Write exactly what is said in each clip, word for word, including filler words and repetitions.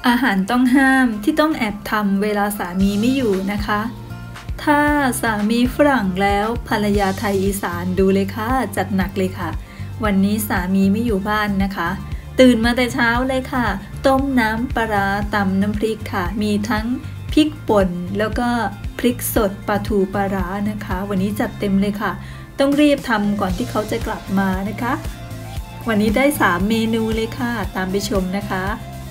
อาหารต้องห้ามที่ต้องแอบทำเวลาสามีไม่อยู่นะคะถ้าสามีฝรั่งแล้วภรรยาไทยอีสานดูเลยค่ะจัดหนักเลยค่ะวันนี้สามีไม่อยู่บ้านนะคะตื่นมาแต่เช้าเลยค่ะต้มน้ำปลาร้าตำน้ำพริกค่ะมีทั้งพริกป่นแล้วก็พริกสดปลาทูปลาร้านะคะวันนี้จัดเต็มเลยค่ะต้องรีบทำก่อนที่เขาจะกลับมานะคะวันนี้ได้สามเมนูเลยค่ะตามไปชมนะคะ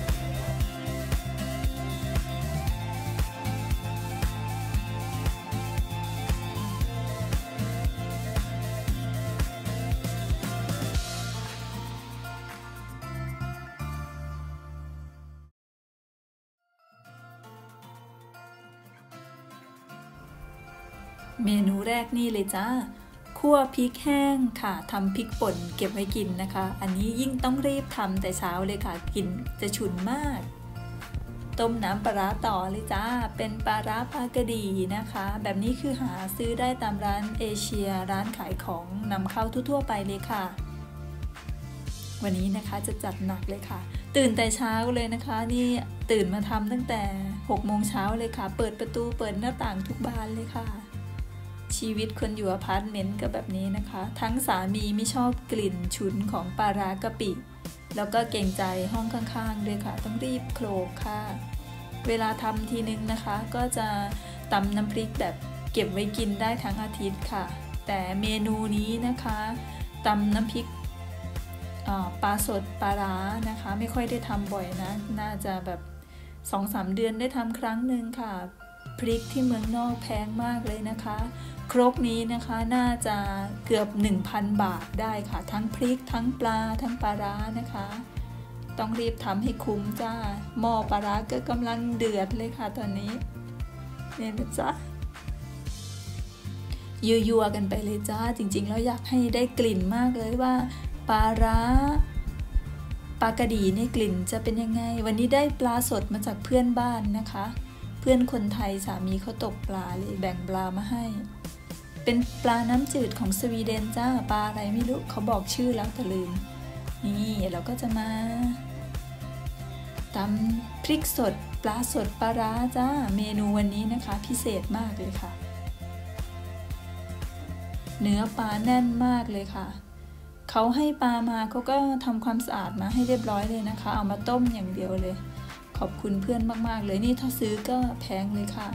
เมนูแรกนี่เลยจ้าคั่วพริกแห้งค่ะทำพริกป่นเก็บไว้กินนะคะอันนี้ยิ่งต้องรีบทำแต่เช้าเลยค่ะกินจะฉุนมากต้มน้ำปลาร้าต่อเลยจ้าเป็นปลาร้าปลากระดีนะคะแบบนี้คือหาซื้อได้ตามร้านเอเชียร้านขายของนำเข้าทั่วๆไปเลยค่ะวันนี้นะคะจะจัดหนักเลยค่ะตื่นแต่เช้าเลยนะคะนี่ตื่นมาทำตั้งแต่หกโมงเช้าเลยค่ะเปิดประตูเปิดหน้าต่างทุกบานเลยค่ะชีวิตคนอยู่อพาร์ตเมนต์ก็แบบนี้นะคะทั้งสามีไม่ชอบกลิ่นฉุนของปลาร้ากะปิแล้วก็เกรงใจห้องข้างๆด้วยค่ะต้องรีบโขลกค่ะเวลาทำทีนึงนะคะก็จะตำน้ำพริกแบบเก็บไว้กินได้ทั้งอาทิตย์ค่ะแต่เมนูนี้นะคะตำน้ำพริกปลาสดปลาร้านะคะไม่ค่อยได้ทำบ่อยนะน่าจะแบบ สองถึงสาม เดือนได้ทำครั้งหนึ่งค่ะพริกที่เมืองนอกแพงมากเลยนะคะครกนี้นะคะน่าจะเกือบ หนึ่งพัน บาทได้ค่ะทั้งพริกทั้งปลาทั้งปลาร้านะคะต้องรีบทำให้คุ้มจ้าหม้อปลาร้าก็กำลังเดือดเลยค่ะตอนนี้เนี่ยนะจ๊ะยั่วๆกันไปเลยจ้าจริงๆแล้วอยากให้ได้กลิ่นมากเลยว่าปลาร้าปลากระดีนี่กลิ่นจะเป็นยังไงวันนี้ได้ปลาสดมาจากเพื่อนบ้านนะคะเพื่อนคนไทยสามีเขาตกปลาเลยแบ่งปลามาให้เป็นปลาน้ำจืดของสวีเดนจ้าปลาอะไรไม่รู้เขาบอกชื่อแล้วแต่ลืมนี่เราก็จะมาตำพริกสดปลาสดปลาร้าจ้าเมนูวันนี้นะคะพิเศษมากเลยค่ะเนื้อปลาแน่นมากเลยค่ะเขาให้ปลามาเขาก็ทำความสะอาดมาให้เรียบร้อยเลยนะคะเอามาต้มอย่างเดียวเลยขอบคุณเพื่อนมากๆเลยนี่ถ้าซื้อก็แพงเลยค่ะ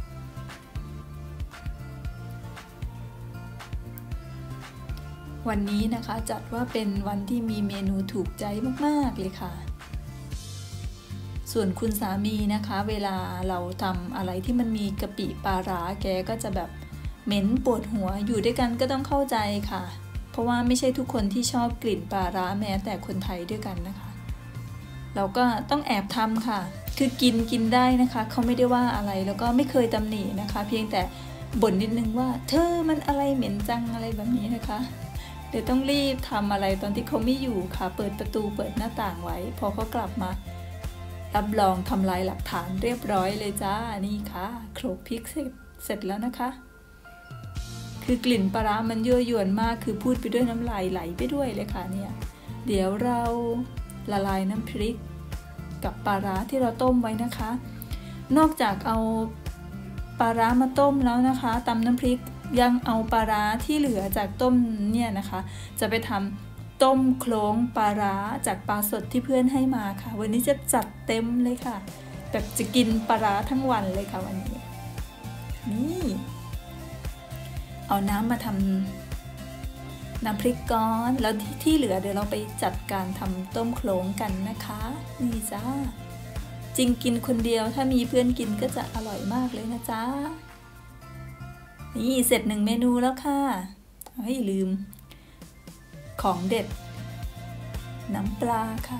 วันนี้นะคะจัดว่าเป็นวันที่มีเมนูถูกใจมากๆเลยค่ะส่วนคุณสามีนะคะเวลาเราทำอะไรที่มันมีกะปิปลาร้าแกก็จะแบบเหม็นปวดหัวอยู่ด้วยกันก็ต้องเข้าใจค่ะเพราะว่าไม่ใช่ทุกคนที่ชอบกลิ่นปลาร้าแม้แต่คนไทยด้วยกันนะคะเราก็ต้องแอบทำค่ะคือกินกินได้นะคะเขาไม่ได้ว่าอะไรแล้วก็ไม่เคยตำหนินะคะเพียงแต่บ่นนิดนึงว่าเธอมันอะไรเหม็นจังอะไรแบบนี้นะคะเดี๋ยวต้องรีบทำอะไรตอนที่เขาไม่อยู่ค่ะเปิดประตูเปิดหน้าต่างไว้พอเขากลับมารับรองทำลายหลักฐานเรียบร้อยเลยจ้านี่ค่ะโขลกพริกเสร็จเสร็จแล้วนะคะคือกลิ่นปลาร้ามันยั่วยวนมากคือพูดไปด้วยน้ำลายไหลไปด้วยเลยค่ะเนี่ยเดี๋ยวเราละลายน้ำพริกกับปลาร้าที่เราต้มไว้นะคะนอกจากเอาปลาร้ามาต้มแล้วนะคะตำน้ำพริกยังเอาปลาร้าที่เหลือจากต้มเนี่ยนะคะจะไปทำต้มโคลงปลาร้าจากปลาสดที่เพื่อนให้มาค่ะวันนี้จะจัดเต็มเลยค่ะแบบจะกินปลาร้าทั้งวันเลยค่ะวันนี้นี่เอาน้ำมาทำน้ำพริกก้อนแล้วที่เหลือเดี๋ยวเราไปจัดการทำต้มโคลงกันนะคะนี่จ้าจริงกินคนเดียวถ้ามีเพื่อนกินก็จะอร่อยมากเลยนะจ๊ะนี่เสร็จหนึ่งเมนูแล้วค่ะเฮ้ยลืมของเด็ดน้ำปลาค่ะ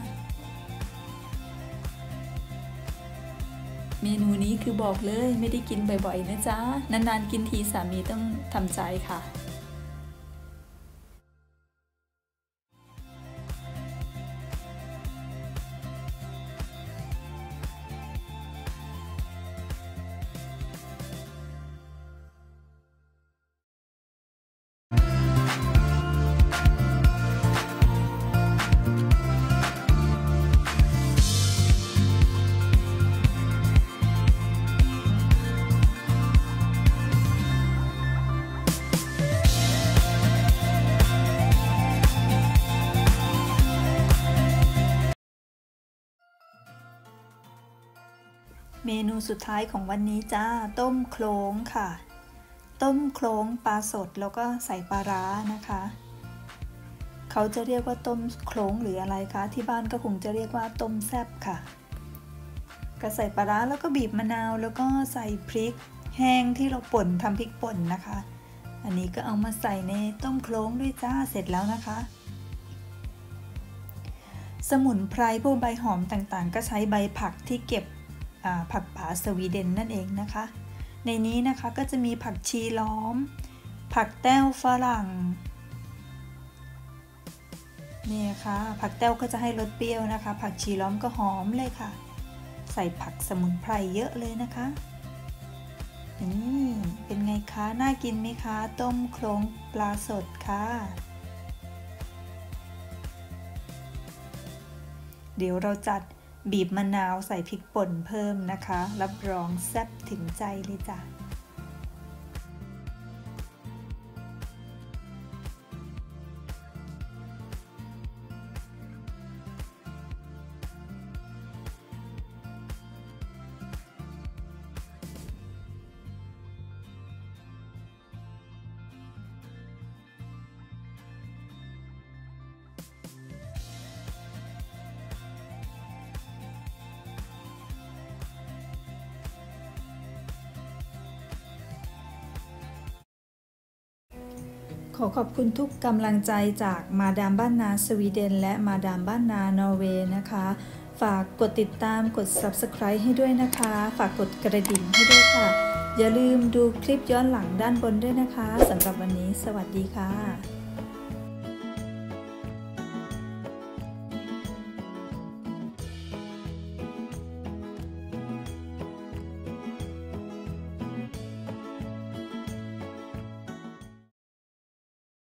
เมนูนี้คือบอกเลยไม่ได้กินบ่อยๆนะจ๊ะนานๆกินทีสามีต้องทำใจค่ะเมนูสุดท้ายของวันนี้จ้าต้มโคลงค่ะต้มโคลงปลาสดแล้วก็ใส่ปลาร้านะคะเขาจะเรียกว่าต้มโคลงหรืออะไรคะที่บ้านก็คงจะเรียกว่าต้มแซ่บค่ะก็ใส่ปลาร้าแล้วก็บีบมะนาวแล้วก็ใส่พริกแห้งที่เราป่นทำพริกป่นนะคะอันนี้ก็เอามาใส่ในต้มโคลงด้วยจ้าเสร็จแล้วนะคะสมุนไพรพวกใบหอมต่างๆก็ใช้ใบผักที่เก็บผักป่าสวีเดนนั่นเองนะคะในนี้นะคะก็จะมีผักชีล้อมผักแต้วฝรั่งนี่ค่ะผักแต้วก็จะให้รสเปรี้ยวนะคะผักชีล้อมก็หอมเลยค่ะใส่ผักสมุนไพรเยอะเลยนะคะนี่เป็นไงคะน่ากินไหมคะต้มโคลงปลาสดค่ะเดี๋ยวเราจัดบีบมะนาวใส่พริกป่นเพิ่มนะคะรับรองแซ่บถึงใจเลยจ้ะขอขอบคุณทุกกำลังใจจากมาดามบ้านนาสวีเดนและมาดามบ้านนานอร์เวย์นะคะฝากกดติดตามกด ซับสไครบ์ ให้ด้วยนะคะฝากกดกระดิ่งให้ด้วยค่ะอย่าลืมดูคลิปย้อนหลังด้านบนด้วยนะคะสำหรับวันนี้สวัสดีค่ะ